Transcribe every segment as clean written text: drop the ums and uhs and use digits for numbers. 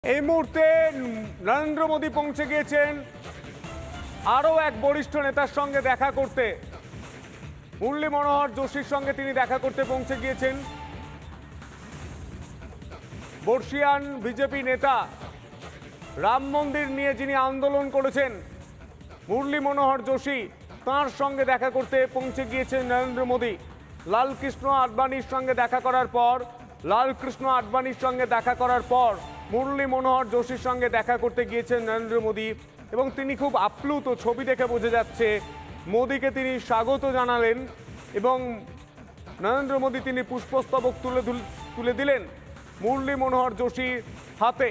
এই মুহূর্তে নরেন্দ্র মোদী পৌঁছে গিয়েছেন আরও এক বরিষ্ঠ নেতার সঙ্গে দেখা করতে। মুরলী মনোহর যোশীর সঙ্গে তিনি দেখা করতে পৌঁছে গিয়েছেন। বর্ষিয়ান বিজেপি নেতা, রাম মন্দির নিয়ে যিনি আন্দোলন করেছেন, মুরলী মনোহর যোশী, তাঁর সঙ্গে দেখা করতে পৌঁছে গিয়েছেন নরেন্দ্র মোদী। লালকৃষ্ণ আডবাণীর সঙ্গে দেখা করার পর মুরলী মনোহর যোশীর সঙ্গে দেখা করতে গিয়েছেন নরেন্দ্র মোদী এবং তিনি খুব আপ্লুত। ছবি দেখে বোঝা যাচ্ছে মোদীকে তিনি স্বাগত জানালেন এবং নরেন্দ্র মোদী তিনি পুষ্পস্তবক তুলে দিলেন মুরলী মনোহর যোশীর হাতে।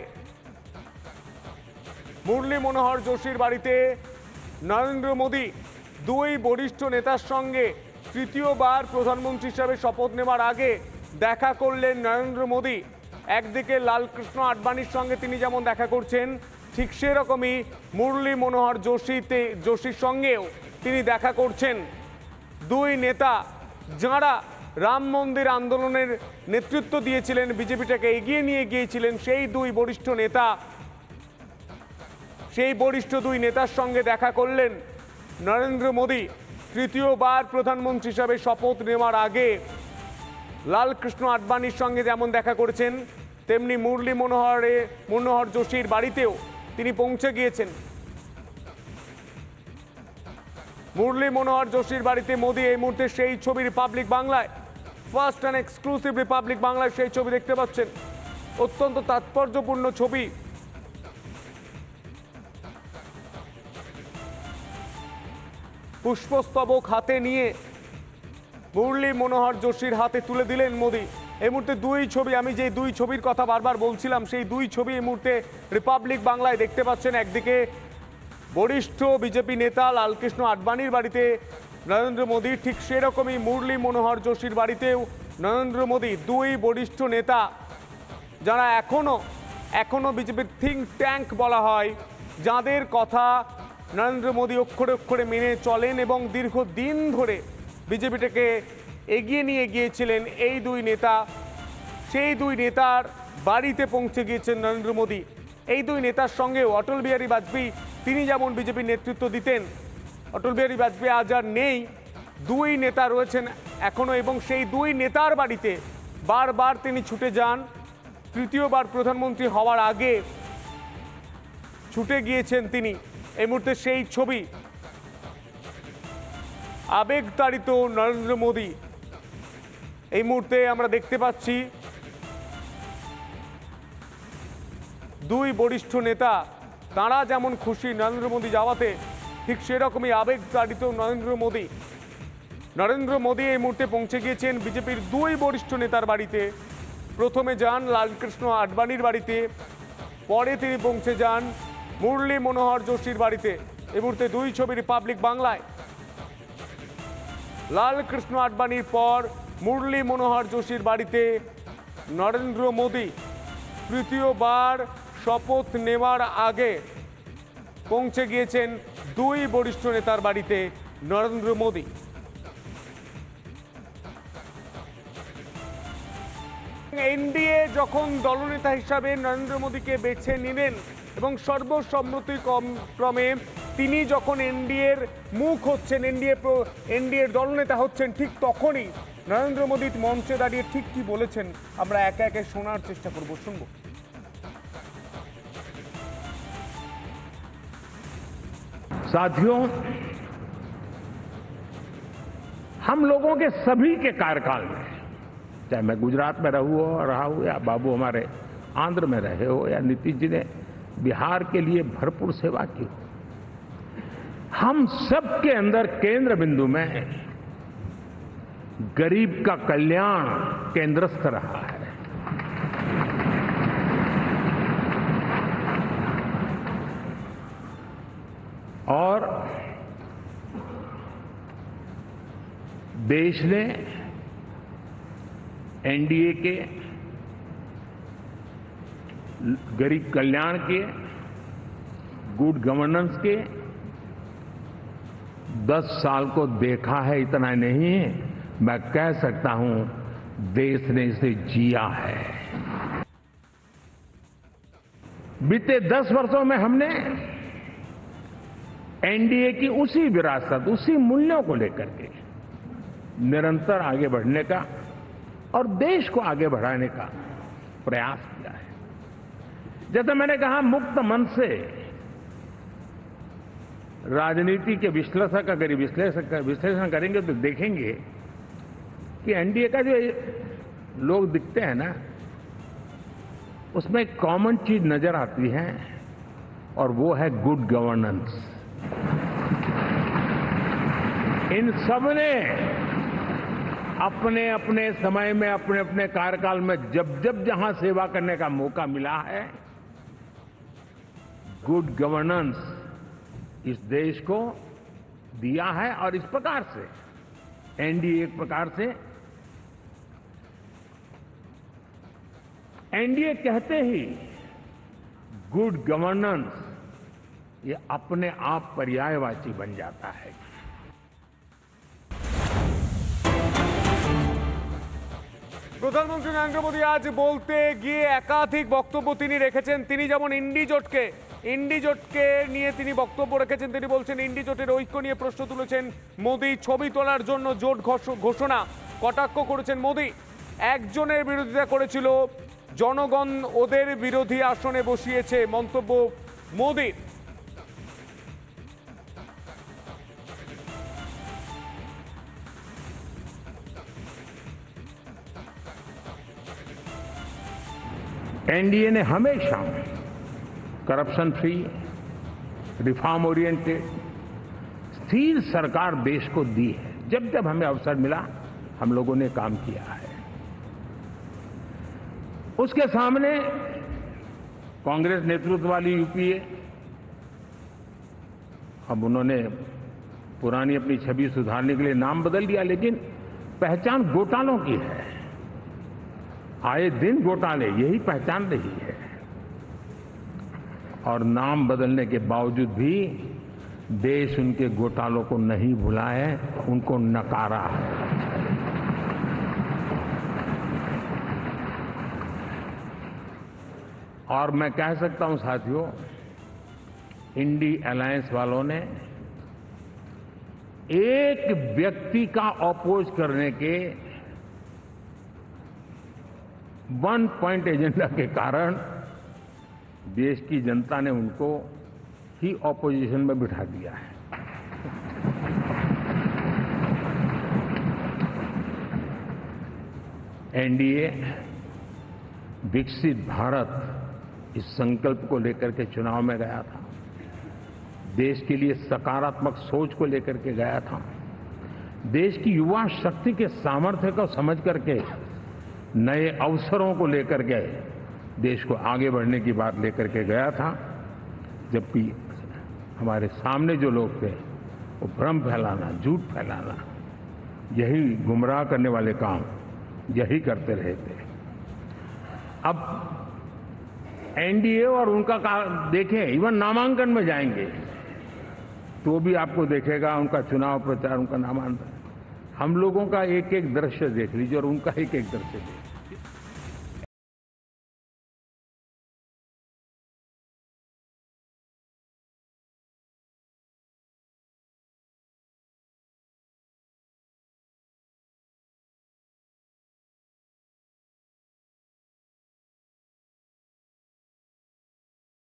মুরলী মনোহর যোশীর বাড়িতে নরেন্দ্র মোদী দুই বরিষ্ঠ নেতার সঙ্গে তৃতীয়বার প্রধানমন্ত্রী হিসাবে শপথ নেওয়ার আগে দেখা করলেন নরেন্দ্র মোদী। একদিকে লালকৃষ্ণ আডবাণীর সঙ্গে তিনি যেমন দেখা করছেন, ঠিক সেরকমই মুরলী মনোহর যোশীর সঙ্গেও তিনি দেখা করছেন। দুই নেতা যাঁরা রাম মন্দির আন্দোলনের নেতৃত্ব দিয়েছিলেন, বিজেপিটাকে এগিয়ে নিয়ে গিয়েছিলেন, সেই দুই বরিষ্ঠ নেতার সঙ্গে দেখা করলেন নরেন্দ্র মোদী। তৃতীয়বার প্রধানমন্ত্রী হিসাবে শপথ নেওয়ার আগে লালকৃষ্ণ আডবাণীর সঙ্গে যেমন দেখা করেছেন, তেমনি মুরলী মনোহর যোশীর বাড়িতেও তিনি পৌঁছে গিয়েছেন। মুরলী মনোহর যোশীর বাড়িতে মোদী এই মুহূর্তে সেই ছবি রিপাবলিক বাংলায়, ফার্স্ট অ্যান্ড এক্সক্লুসিভ রিপাবলিক বাংলায় সেই ছবি দেখতে পাচ্ছেন। অত্যন্ত তাৎপর্যপূর্ণ ছবি। পুষ্পস্তবক হাতে নিয়ে মুরলী মনোহর যোশীর হাতে তুলে দিলেন মোদী। এই মুহূর্তে দুই ছবি, আমি যে দুই ছবির কথা বারবার বলছিলাম, সেই দুই ছবি এই মুহূর্তে রিপাবলিক বাংলায় দেখতে পাচ্ছেন। একদিকে বরিষ্ঠ বিজেপি নেতা লালকৃষ্ণ আডবাণীর বাড়িতে নরেন্দ্র মোদী, ঠিক সেরকমই মুরলী মনোহর যোশীর বাড়িতেও নরেন্দ্র মোদী। দুই বরিষ্ঠ নেতা যারা এখনো বিজেপির থিঙ্ক ট্যাঙ্ক বলা হয়, যাদের কথা নরেন্দ্র মোদী অক্ষরে অক্ষরে মেনে চলেন এবং দীর্ঘদিন ধরে বিজেপিটাকে এগিয়ে নিয়ে গিয়েছিলেন এই দুই নেতা, সেই দুই নেতার বাড়িতে পৌঁছে গিয়েছেন নরেন্দ্র মোদী। এই দুই নেতার সঙ্গেও অটল বিহারী বাজপেয়ী, তিনি যেমন বিজেপির নেতৃত্ব দিতেন, অটল বিহারী বাজপেয়ী আজ আর নেই, দুই নেতা রয়েছেন এখনো এবং সেই দুই নেতার বাড়িতে বারবার তিনি ছুটে যান। তৃতীয়বার প্রধানমন্ত্রী হওয়ার আগে ছুটে গিয়েছেন তিনি। এই মুহূর্তে সেই ছবি, আবেগতাড়িত নরেন্দ্র মোদী। এই মুহূর্তে আমরা দেখতে পাচ্ছি দুই বরিষ্ঠ নেতা, তাঁরা যেমন খুশি নরেন্দ্র মোদী যাওয়াতে, ঠিক সেরকমই আবেগতাড়িত নরেন্দ্র মোদী এই মুহূর্তে পৌঁছে গিয়েছেন বিজেপির দুই বরিষ্ঠ নেতার বাড়িতে। প্রথমে যান লালকৃষ্ণ আডবাণীর বাড়িতে, পরে তিনি পৌঁছে যান মুরলী মনোহর যোশীর বাড়িতে। এই মুহূর্তে দুই ছবি রিপাবলিক বাংলায়। লালকৃষ্ণ আডবাণীর পর মুরলী মনোহর যোশীর বাড়িতে নরেন্দ্র মোদী তৃতীয়বার শপথ নেওয়ার আগে পৌঁছে গিয়েছেন দুই বরিষ্ঠ নেতার বাড়িতে নরেন্দ্র মোদী। এনডিএ যখন দলনেতা হিসাবে নরেন্দ্র মোদীকে বেছে নিলেন এবং সর্বসম্মতিক্রমে তিনি যখন এনডিএর মুখ হচ্ছেন, এনডিএর দলনেতা হচ্ছেন, ঠিক তখনই নরেন্দ্র মোদী মঞ্চে দাঁড়িয়ে ঠিক কি বলেছেন আমরা একে একে শোনার চেষ্টা করব, শুনবো। साथियों, हम लोगों के सभी के कार्यकाल में, चाहे मैं गुजरात में रहा हूं या बाबू हमारे आंध्र में रहे हो या नीतीश जी ने बिहार के लिए भरपूर सेवा की, हम सब के अंदर केंद्र बिंदु में गरीब का कल्याण केंद्रस्थ रहा है। और देश ने एनडीए के गरीब कल्याण के, गुड गवर्नेंस के 10 साल को देखा है। इतना नहीं, मैं कह सकता हूं देश ने इसे जिया है। बीते 10 वर्षों में हमने एनडीए की उसी विरासत, उसी मूल्यों को लेकर के निरंतर आगे बढ़ने का और देश को आगे बढ़ाने का प्रयास किया है। जैसे मैंने कहा, मुक्त मन से राजनीति के विश्लेषक अगर विश्लेषण करेंगे तो देखेंगे कि एनडीए का जो लोग दिखते हैं ना, उसमें एक कॉमन चीज नजर आती है और वो है गुड गवर्नेंस। इन सब ने अपने अपने समय में, अपने अपने कार्यकाल में जब जब जहां सेवा करने का मौका मिला है, गुड गवर्नेंस इस देश को दिया है। और इस प्रकार से एनडीए एक प्रकार से, एनडीए कहते ही गुड गवर्नेंस ये अपने आप पर्यायवाची बन जाता है। প্রধানমন্ত্রী নরেন্দ্র মোদী আজ বলতে গিয়ে একাধিক বক্তব্য তিনি রেখেছেন। তিনি যেমন ইন্ডি জোটকে নিয়ে তিনি বক্তব্য রেখেছেন। তিনি বলছেন ইন্ডি জোটের ঐক্য নিয়ে প্রশ্ন তুলেছেন মোদী। ছবি তোলার জন্য জোট ঘোষণা কটাক্ষ করেছেন মোদী। একজনের বিরোধিতা করেছিল, জনগণ ওদের বিরোধী আসনে বসিয়েছে, মন্তব্য মোদীর। एनडीए ने हमेशा करप्शन फ्री, रिफॉर्म ओरिएंटेड, स्थिर सरकार देश को दी है। जब जब हमें अवसर मिला हम लोगों ने काम किया है। उसके सामने कांग्रेस नेतृत्व वाली यूपीए, अब उन्होंने पुरानी अपनी छवि सुधारने के लिए नाम बदल दिया, लेकिन पहचान घोटालों की है। आए दिन घोटाले, यही पहचान रही है। और नाम बदलने के बावजूद भी देश उनके घोटालों को नहीं भुला है, उनको नकारा है। और मैं कह सकता हूं साथियों, इंडी अलायंस वालों ने एक व्यक्ति का अपोज करने के वन पॉइंट एजेंडा के कारण देश की जनता ने उनको ही ऑपोजिशन में बिठा दिया है। एनडीए विकसित भारत इस संकल्प को लेकर के चुनाव में गया था। देश के लिए सकारात्मक सोच को लेकर के गया था। देश की युवा शक्ति के सामर्थ्य को समझ करके नए अवसरों को लेकर के देश को आगे बढ़ने की बात लेकर के गया था। जबकि हमारे सामने जो लोग थे वो भ्रम फैलाना, झूठ फैलाना, यही गुमराह करने वाले काम यही करते रहे थे। अब एनडीए और उनका देखें, इवन नामांकन में जाएंगे तो भी आपको देखेगा उनका चुनाव प्रचार, उनका नामांकन। हम लोगों का एक एक दृश्य देख लीजिए और उनका एक एक दृश्य देख लीजिए।